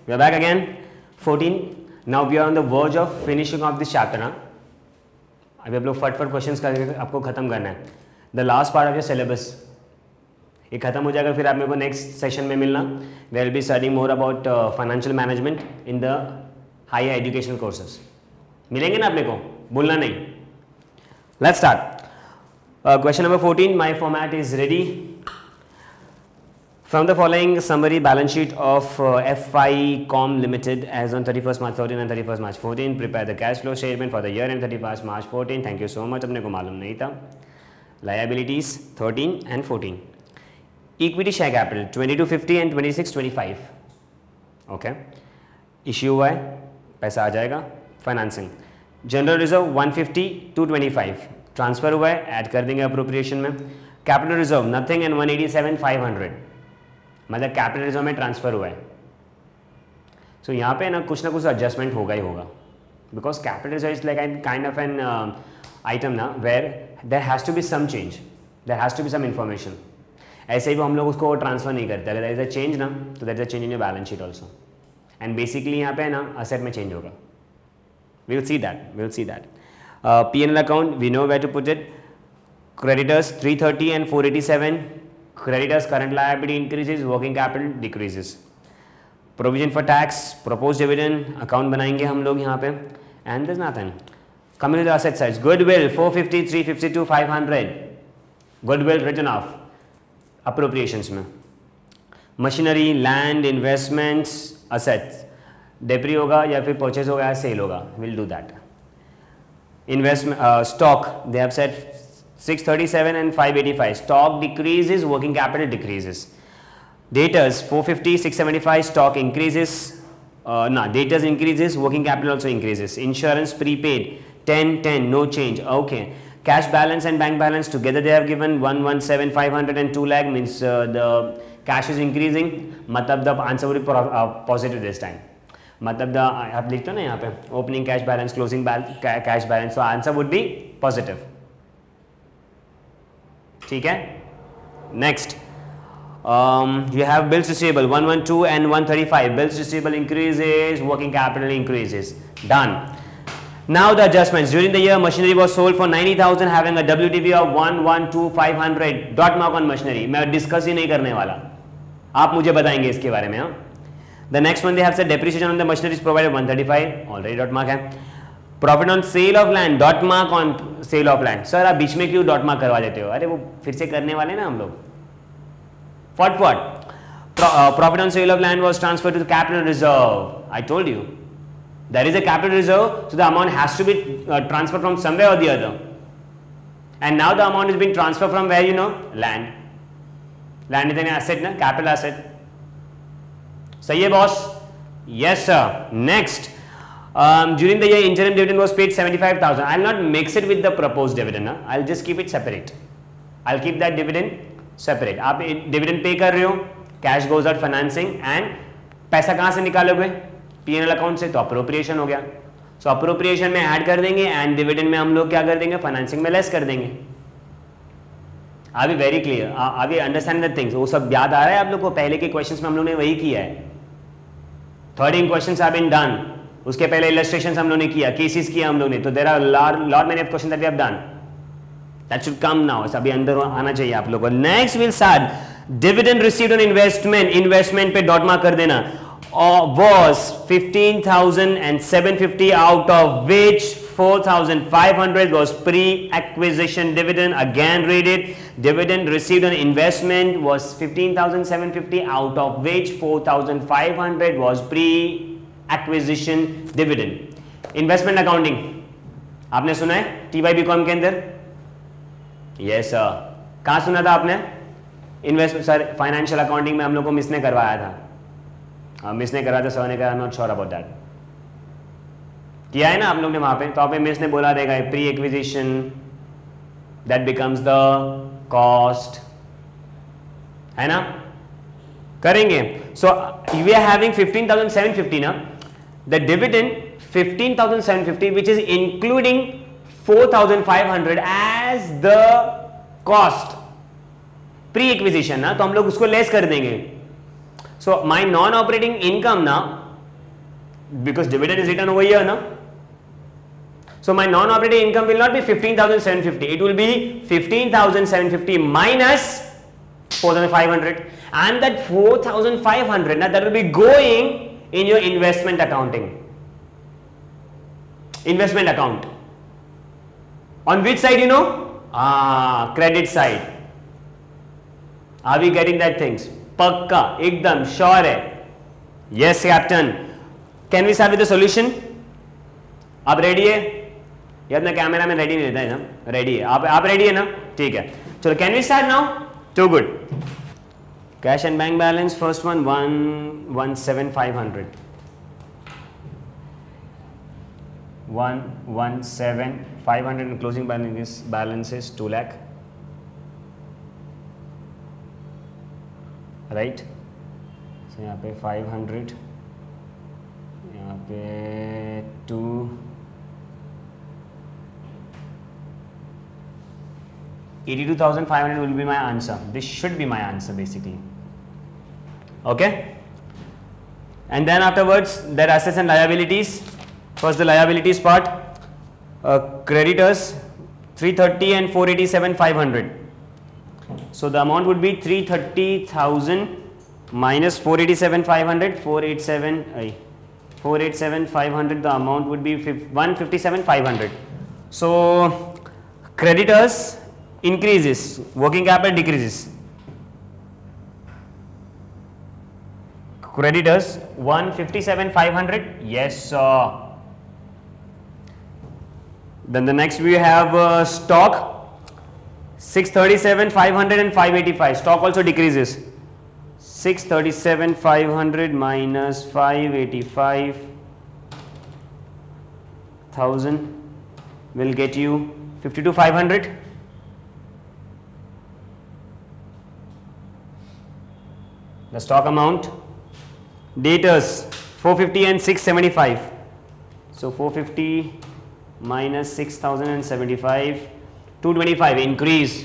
We are back again. 14. Now we are on the verge of finishing off this chapter ना. अभी आप लोग फटफट questions करके आपको खत्म करना है. The last part of your syllabus. ये खत्म हो जाएगा फिर आप मेरे को नेक्स्ट सेशन में मिलना. We will be studying more about financial management in the higher educational courses. मिलेंगे ना आप मेरे को, भूलना नहीं. Let's start. Question number 14. My format is ready. From the following summary balance sheet of TYBCOM Limited as on 31st March 13 and 31st March 14, prepare the cash flow statement for the year end 31st March 14. Thank you so much. अपने को मालूम नहीं था. Liabilities 13 and 14. Equity share capital 2250 and 2625. Okay. Issue हुआ है, पैसा आ जाएगा. Financing. General reserve 150 225. Transfer हुआ है, add कर देंगे appropriation में. Capital reserve nothing and 187 500. मतलब कैपिटल रिजर्व में ट्रांसफर हुआ है. सो यहाँ पे ना कुछ एडजस्टमेंट होगा ही होगा, because capital reserve is like kind of an item ना where there has to be some change, there has to be some information. ऐसे ही वो हम लोग उसको ट्रांसफर नहीं करते. अगर देयर इज अ चेंज ना, तो there is a change in your balance sheet also. And basically यहाँ पे ना असेट में चेंज होगा. We will see that. P&L account we know where to put it. Creditors 330 and 487. Creditors current liability increases, working capital decreases. Provision for tax, proposed dividend account बनाएंगे हम लोग यहाँ पे. And there's nothing. Coming to the asset sides, goodwill 450, 352, 500. Goodwill written off. Appropriations में. Machinery, land, investments, assets. Debris होगा या फिर purchase होगा या sale होगा. We'll do that. Investment, stock. They have said 637 and 585. Stock decreases, working capital decreases. Debtors 450, 675. Stock increases. Debtors increases, working capital also increases. Insurance prepaid 10, 10, no change. Okay. Cash balance and bank balance together they have given 117 500 and 2 lakh, means the cash is increasing. मतलब the answer will be positive this time. मतलब the आप लिखते हो ना यहाँ पे opening cash balance, closing cash balance, so answer would be positive. ठीक है. Next you have bills receivable 112 and 135. Bills receivable increases, working capital increases. Done. Now the adjustments. During the year machinery was sold for 90,000 having a WDV of 112,500. Dot mark on machinery. मैं discuss ही नहीं करने वाला, आप मुझे बताएंगे इसके बारे में. The next one they have said depreciation on the machinery is provided 135. Already dot mark है. Profit on sale of land, dot mark on sale of land. Sir आप बीच में क्यों डॉट मार्क करवा देते हो? अरे वो फिर से करने वाले ना हम लोग. फटफट. Profit on sale of land was transferred to the capital reserve. I told you there is a capital reserve, so the amount has to be transferred from somewhere or the other. And now the amount is being transferred from where, you know, land. Land is an asset ना, capital asset. सही है boss? Yes sir. Next. During the year interim dividend was paid 75,000. I'll not mix it with the proposed dividend. I'll just keep it separate. I'll keep that dividend separate. आप dividend pay कर रहे हो, cash goes out financing, and पैसा कहाँ से निकालोगे? P&L account से. तो appropriation हो गया. So appropriation में add कर देंगे and dividend में हम लोग क्या कर देंगे? Financing में less कर देंगे. अभी very clear. अभी understand the things. वो सब याद आ रहा है आप लोग को? पहले के questions में हम लोग ने वही किया है. 13 questions have been done. उसके पहले इलस्ट्रेशंस हम लोग ने किया, केसेस किया हम लोग ने. तो there are lot many of question that we have done. That should come now. अभी अंदर आना चाहिए आप लोगों को. Next will start dividend received on investment. Investment पे डॉट मार्क कर देना. was 15,750 out of which 4,500 was pre-acquisition dividend. Again read it. Dividend received on investment was 15,750 out of which 4,500 was pre-acquisition dividend. Investment accounting आपने सुना है TYBCOM के अंदर? Yes sir. कहाँ सुना था आपने? इन्वेस्टमेंट सर फाइनेंशियल अकाउंटिंग में हम लोग को मिस ने करवाया था. मिस ने करा था, सर ने कहा I am not sure about that. किया है ना आप लोग ने वहां पे? तो आप मिस ने बोला रहेगा pre acquisition that becomes the cost, है ना? करेंगे. सो वी आर हैविंग 15,750 ना. The dividend 15,750 which is including 4,500 as the cost pre-acquisition ना, तो हम लोग उसको लेस कर देंगे. So my non operating income ना because dividend is written over here, no? So my non-operating income will not be 15,750. It will be 15,750 minus 4,500, and that 4,500 now that will be going in your investment accounting. Investment account. On which side, you know? Credit side. Are we getting that things? Pakka, ekdam, sure hai. Yes, Captain. Can we start with the solution? आप ready है? ये अपना camera में ready नहीं रहता है ना? Ready है. आप रेडी है ना? ठीक है. चलो, can we start now? Too good. Cash and bank balance. First one 117,500. 117,500 and closing balance is 2 lakh. Right? So यहाँ पे 500. यहाँ पे 2. 82,500 will be my answer. This should be my answer basically. Okay. And then afterwards there are assets and liabilities. First the liabilities part. Creditors 330 and 487,500. So the amount would be 330,000 minus 487,500. 487,500. The amount would be 157,500. So creditors increases, working capital decreases. Creditors 157,500. Yes, sir. Then the next we have stock 637,500 and 585. Stock also decreases. 637,500 minus 585,000 will get you 52,500. The stock amount. Debtors 450 and 675. So 450 minus 6,075, 225 increase.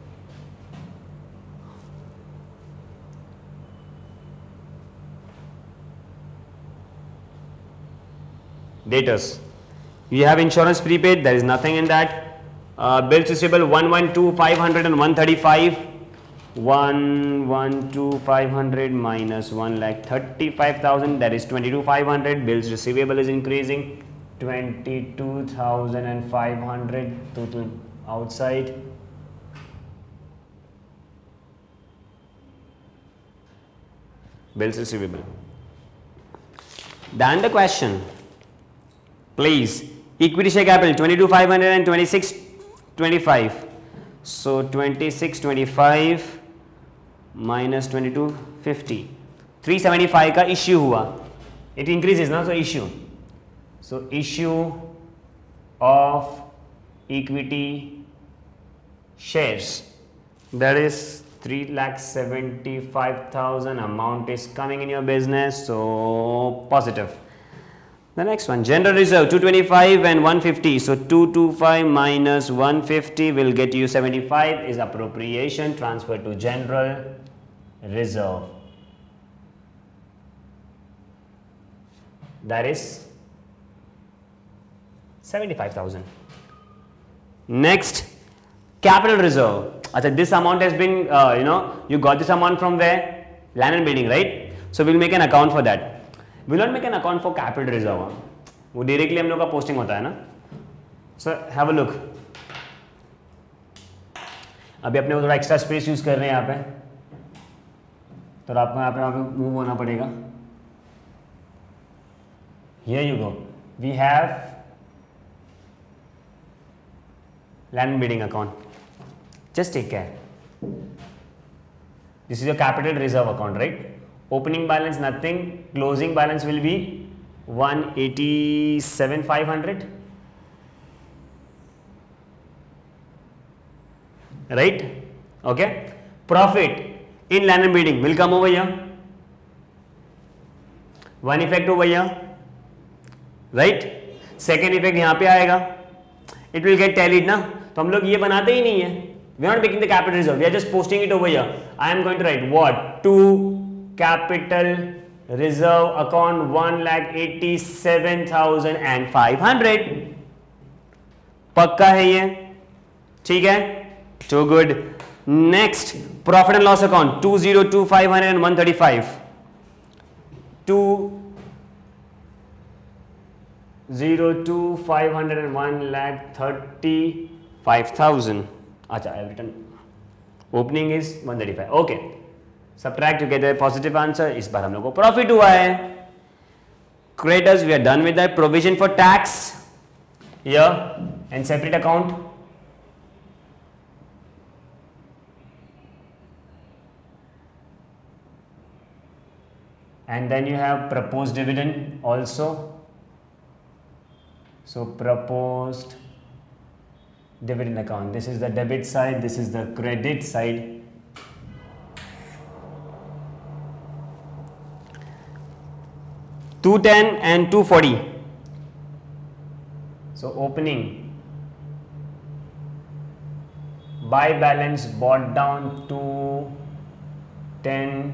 Debtors. You have insurance prepaid, there is nothing in that. Bills receivable 112,500 and 135. 112,500 minus 1,35,000, that is 22,500. Bills receivable is increasing. 22,500 total outside. Bills receivable. Then the question, please. Equity share capital 22,500 and 26,25. So 26,25 minus 22,50. 375 का issue हुआ. It increases ना, so issue. So issue of equity shares, that is 3,75,000. Amount is coming in your business, so positive. The next one, general reserve 225 and 150. So 225 minus 150 will get you 75 is appropriation transfer to general reserve. That is 75,000. Next, capital reserve. This amount has been, you got this amount from where? Land and building, right? So we'll make an account for that. We'll not make an account for capital reserve. वो directly हम लोग का posting होता है ना. So have a look. अभी अपने को थोड़ा extra space use कर रहे हैं यहाँ पे, तो आपको यहाँ पे move होना पड़ेगा. Here you go. We have land and building account. Just take care. This is your capital reserve account, right? Opening balance nothing, closing balance will be 187,500, right? Okay. Profit in land and building will come over here. One effect over here, right? Second effect यहाँ पे आएगा. It will get tallied ना. तो हम लोग ये बनाते ही नहीं है. We are not making the capital reserve. We are just posting it over here. I am going to write what? To capital reserve account 1,87,500. पक्का है ये, ठीक है, too good. Next profit and loss account 202,500 and 135. 202,500 and 1,35,000. अच्छा, I have written opening is 135. Okay, subtract to get a positive answer. इस बार हम लोग को प्रॉफिट हुआ है. Creditors we are done with that. Provision for tax here and separate account. And then you have proposed dividend also. So proposed dividend account. This is the debit side, this is the credit side. $210 and $240. So opening, buy balance bought down $210,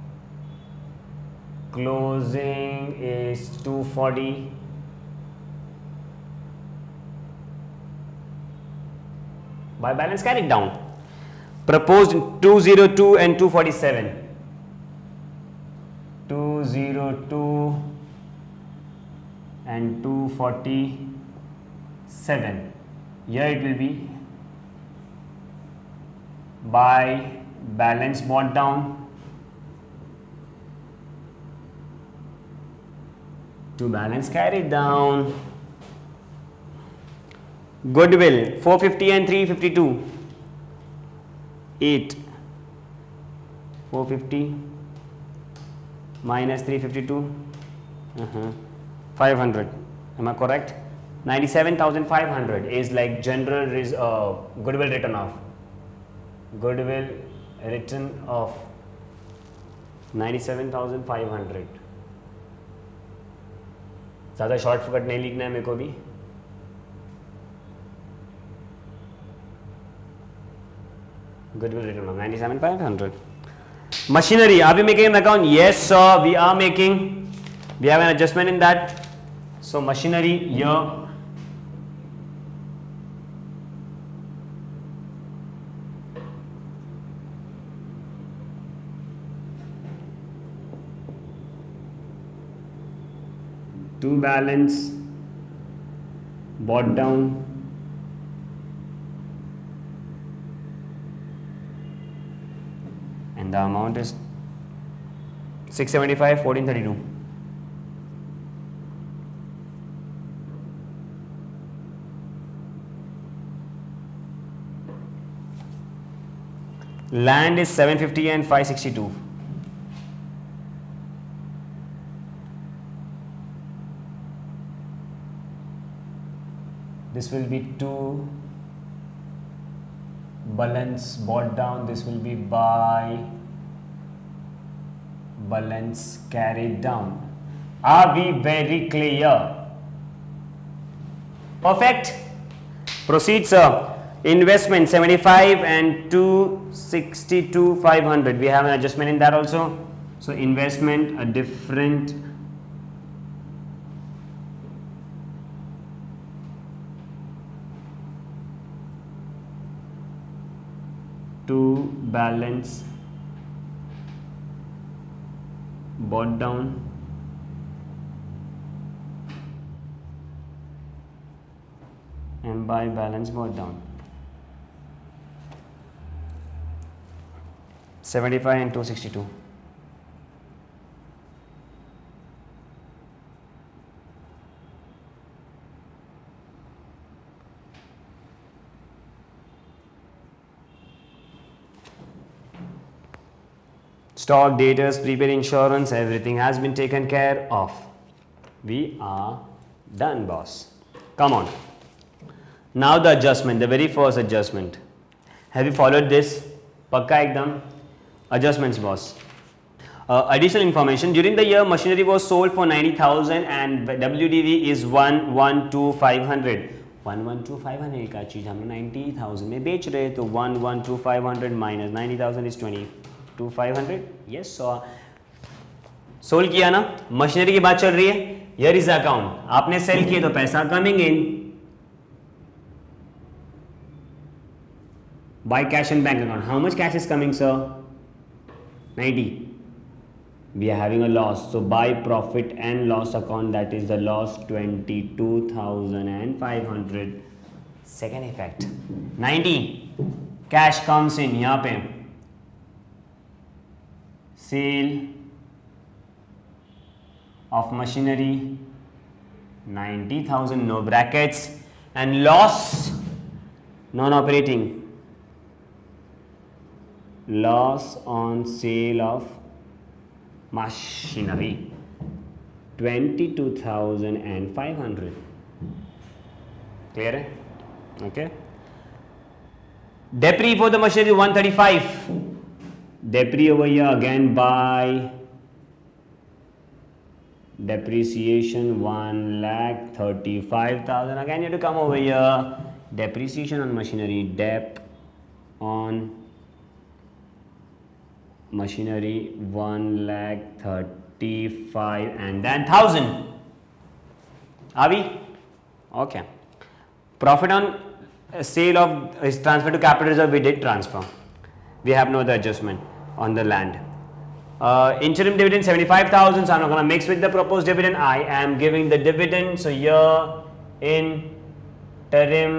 closing is $240. By balance carried down. Proposed 202 and 247. 202 and 247. Here it will be by balance brought down to balance carried down. Goodwill 450 and 352. 8 450 minus 352 500. Am I correct? 97,500 is like general goodwill written off. Goodwill written off 97,500. ज़्यादा shortcut नहीं लिखना है मेरे को भी. Goodwill written off 97,500. Machinery, are we making an account? Yes sir, we are making. We have an adjustment in that. So machinery here, to balance bought down and the amount is 675 1432. Land is 750 and 562. This will be to balance bought down. This will be by balance carried down. Are we very clear? Perfect. Proceed sir. Investment 75 and 262 500. We have an adjustment in that also. So investment a different to balance bought down and by balance bought down. 75 and 262. Stock, debtors, prepaid insurance, everything has been taken care of. We are done, boss. Come on. Now the adjustment, the very first adjustment. Have you followed this? Pakka ekdam. Adjustments, boss. Additional information. During the year, machinery was sold for 90,000 and WDV is 112,500. 112,500 का चीज़ हम 90,000 में बेच रहे, तो 112,500 minus 90,000 is 22,500. Yes, so solve किया ना, machinery की बात चल रही है, हियर इज अकाउंट, आपने सेल किए तो पैसा coming in by cash and bank account. How much cash is coming sir? 90. We are having a loss, so by profit and loss account, that is the loss 22,500. Second effect 90 cash comes in. यहाँ पे sale of machinery 90,000, no brackets, and loss non-operating, loss on sale of machinery 22,500. Clear है? Okay. Depre for the machinery 135. Depre over here again by depreciation 1,35,000. Again you have to come over here. Depreciation on machinery, dep on machinery 1,35,000 and then 1,000. Are we? Okay. Profit on sale of is transfer to capital reserve. We did transfer. We have no other adjustment on the land. Interim dividend 75,000. So I'm not going to mix with the proposed dividend. I am giving the dividend. So here interim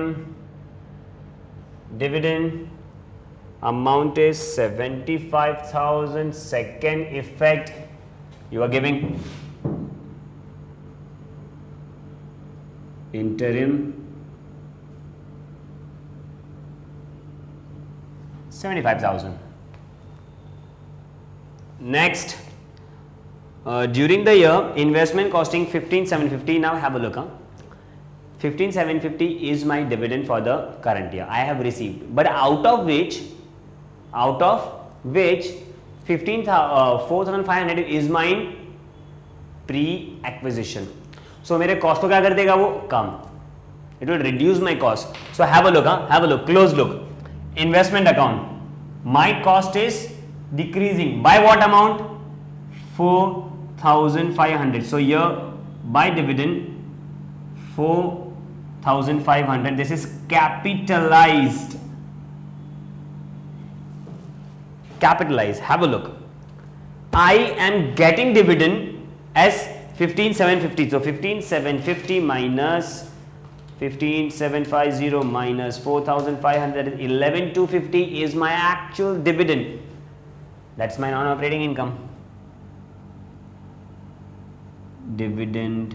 dividend amount is 75,000. Second effect, you are giving interim 75,000. Next, during the year, investment costing 15,750. Now have a look. 15,750 is my dividend for the current year. I have received, but out of which 4,500 is mine pre-acquisition. So मेरे cost को क्या कर देगा वो? कम. It will reduce my cost. So have a look. Have a look. Close look. Investment account. My cost is decreasing by what amount? 4,500. So here by dividend 4,500. This is capitalized. Capitalized. Have a look. I am getting dividend as 15,750. So 15,750 minus 15,750 minus 4,500 is 11,250 is my actual dividend. That's my non-operating income. Dividend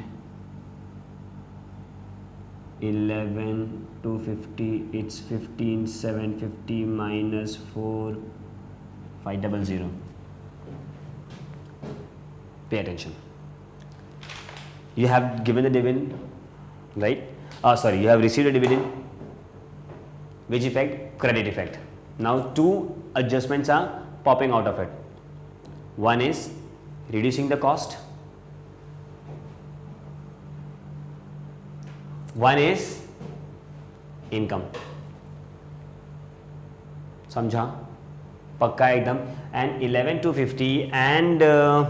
11,250. It's 15,750 minus 4,500. Pay attention. You have given the dividend, right? Sorry, you have received a dividend. Which effect? Credit effect. Now two adjustments are popping out of it. One is reducing the cost. One is income. समझा? पक्का एकदम. And 11,250 and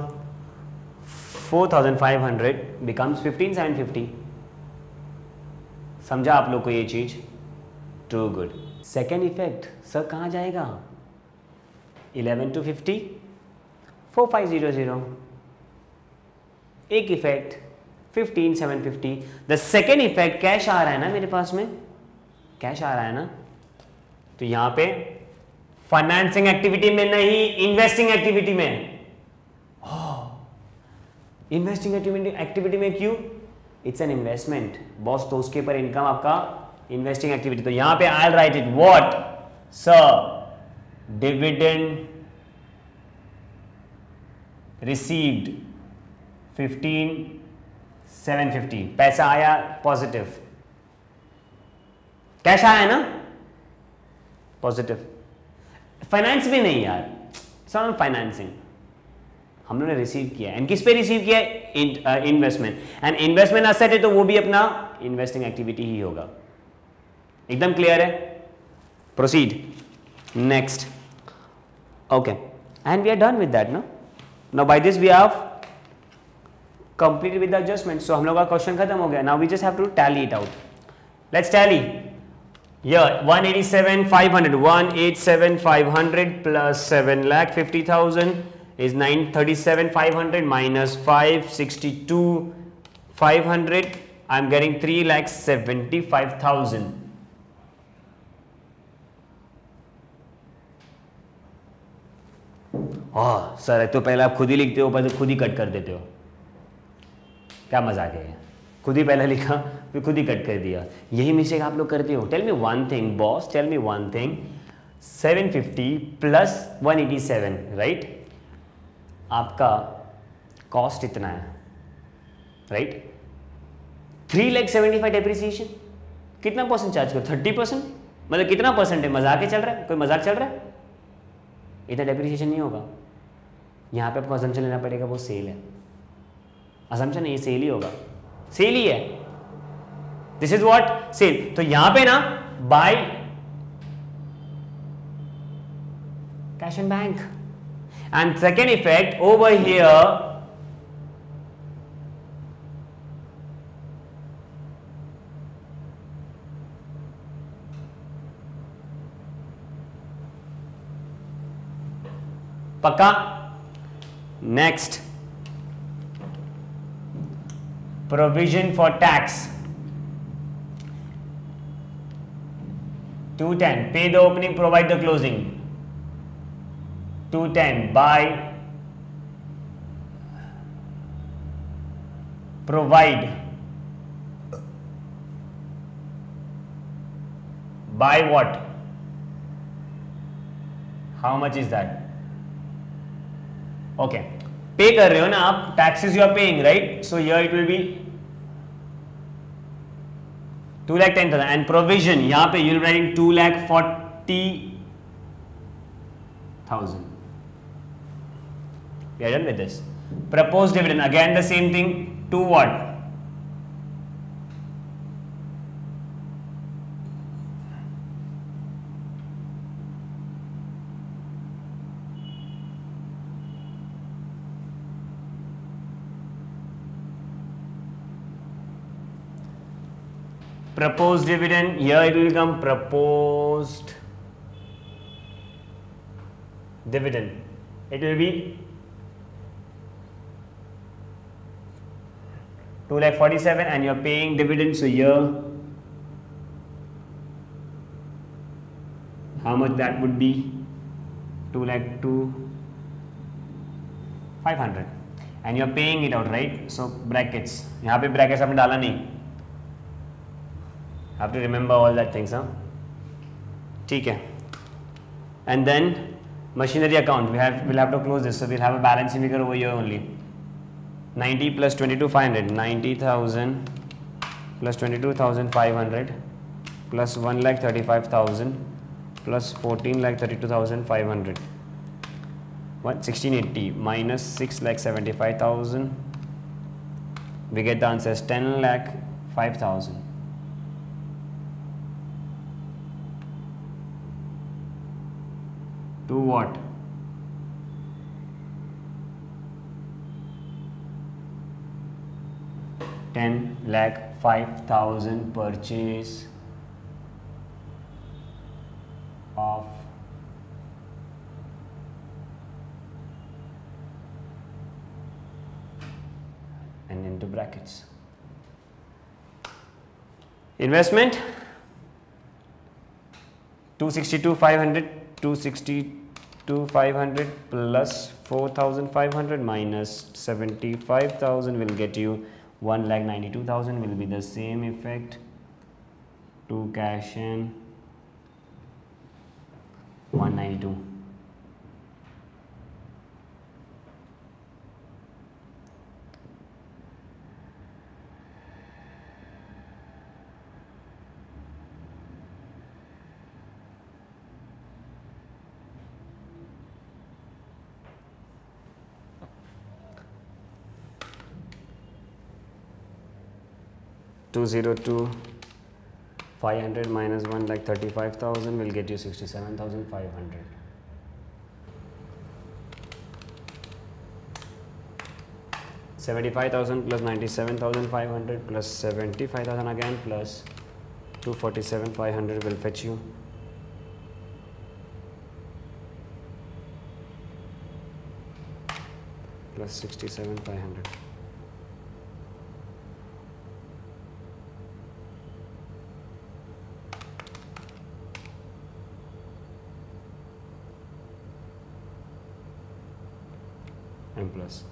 4,500 becomes 15,750. समझा आप लोग को ये चीज? Too good. Second effect, sir कहाँ जाएगा? 11,250, 4,500. एक effect 15,750. The second effect, cash आ रहा है ना मेरे पास में, कैश आ रहा है ना, तो यहाँ पे फाइनेंसिंग एक्टिविटी में नहीं, इन्वेस्टिंग एक्टिविटी में. इन्वेस्टिंग एक्टिविटी में क्यों? इट्स एन इन्वेस्टमेंट बॉस, तो उसके ऊपर इनकम आपका इन्वेस्टिंग एक्टिविटी. तो यहां पे I will write it what sir, dividend received 15,750. पैसा आया पॉजिटिव, कैश आया ना पॉजिटिव. फाइनेंस भी नहीं यार, सर फाइनेंसिंग हम लोगों ने रिसीव किया है. एंड किस पे रिसीव किया है? इन्वेस्टमेंट. एंड इन्वेस्टमेंट एसेट है तो वो भी अपना इन्वेस्टिंग एक्टिविटी ही होगा. एकदम क्लियर है? Proceed next. Okay, and we are done with that. No now by this we have complete with the adjustment. So हम लोग का क्वेश्चन खत्म हो गया. Now we just have to tally it out. Let's tally. Here 187,500 187,500 plus 7,50,000 is 937,500 minus 562,500. I'm getting 3,75,000. Sir तो पहले आप खुद ही लिखते हो पर खुद ही कट कर देते हो. क्या मजाक है. खुद ही पहले लिखा फिर खुद ही कट कर दिया. यही मिस्टेक आप लोग करते हो. Tell me one thing boss, tell me one thing. 750 plus 187 right. आपका कॉस्ट इतना है राइट. 3,75,000 डेप्रिसिएशन. कितना परसेंट चार्ज करो? 30%. मतलब कितना परसेंट है? मजाक ही चल रहा है? कोई मजाक चल रहा है? इतना डेप्रिसिएशन नहीं होगा. यहाँ पे आपको असम्पशन लेना पड़ेगा, वो सेल है. असम्पशन नहीं, सेल ही होगा. सेल ही है. This is what sale. तो यहां पे ना by cash and bank. And second effect over here पक्का. Next provision for tax 210. Pay the opening, provide the closing. 210 by provide by what? How much is that? Okay, पे कर रहे हो ना आप. taxes you are paying right. So here it will be 2,10,000 and provision यहाँ पे you'll writing 2,40,000. We are done with this. Proposed dividend again the same thing. To what? Proposed dividend, here it will become proposed dividend. It will be 2,47,000 and you are paying dividend. So here how much that would be? 2,02,500 and you are paying it out right. So brackets, यहाँ पे brackets आपने डाला नहीं. Have to remember all that things, huh? ठीक है. And then machinery account, we'll have to close this. So we'll have a balancing figure over here only. 90 plus 22,500, 90,000 plus 22,500 plus 1,35,000 plus 14,32,500. What? 1,680 minus 6,75,000. We get the answer as 10,05,000. To what? $10,05,000 purchase of and into brackets. Investment 262,500. 262,500 plus 4,500 minus 75,000 will get you 1,92,000. Will be the same effect to cash in 192. Two 500 minus 1,35,000 will get you 67,500. 75,000 plus 97,500 plus 75,000 again plus 247,500 will fetch you plus 67,500. And plus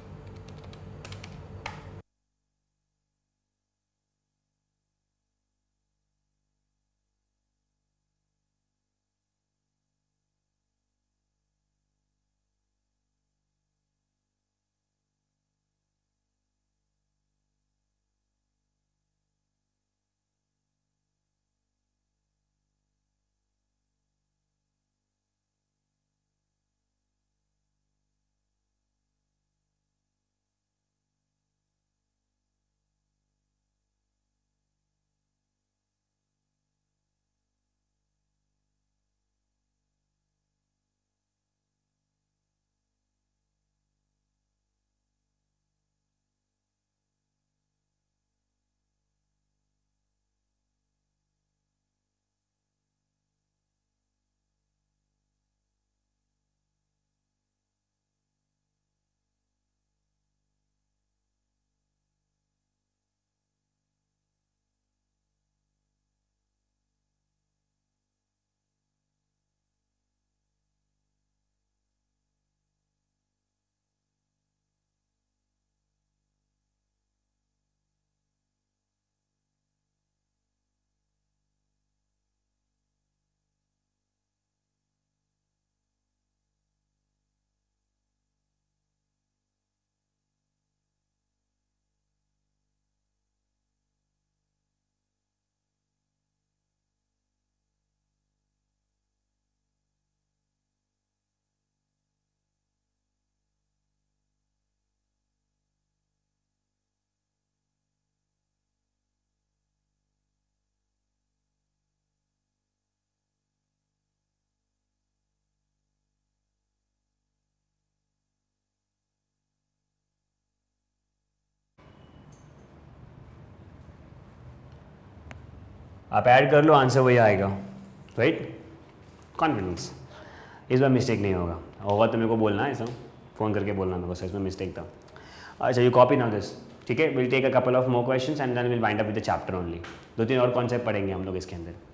आप add कर लो, answer वही आएगा, right? Confidence, इस बार mistake नहीं होगा, होगा तो मेरे को बोलना है, ऐसा फ़ोन करके बोलना मेरे को, सच में मिस्टेक था. अच्छा, यू कॉपी नाउ दिस, ठीक है? Will take a couple of more questions and then will wind up with the chapter only. 2-3 और कॉन्सेप्ट पढ़ेंगे हम लोग इसके अंदर.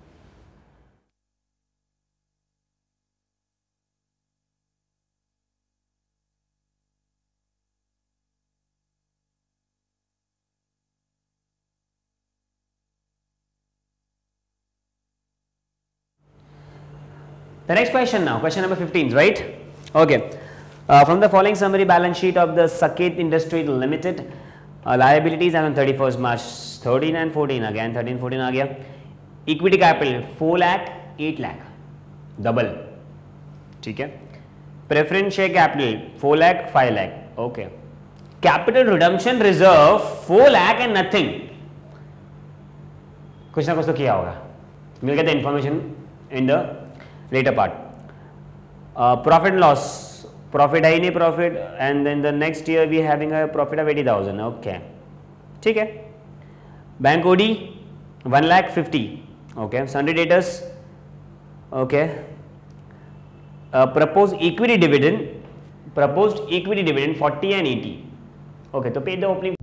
The next question now, question number 15, right? Okay. From the following summary balance sheet of the Saket Industries Limited, liabilities as on 31st March 13 and 14, again 13-14 आ गया. Equity capital 4 lakh 8 lakh, double, ठीक है? Preference share capital 4 lakh 5 lakh, okay. Capital redemption reserve 4 lakh and nothing. कुछ ना कुछ तो किया होगा. We'll get the information in the later part. Profit and loss, profit है ही नहीं, profit, and then the next year we having a profit of 80,000. okay, ठीक है. Bank OD 1,50,000, okay. Sundry debtors, okay. Proposed equity dividend 40 and 80, okay. तो pay the opening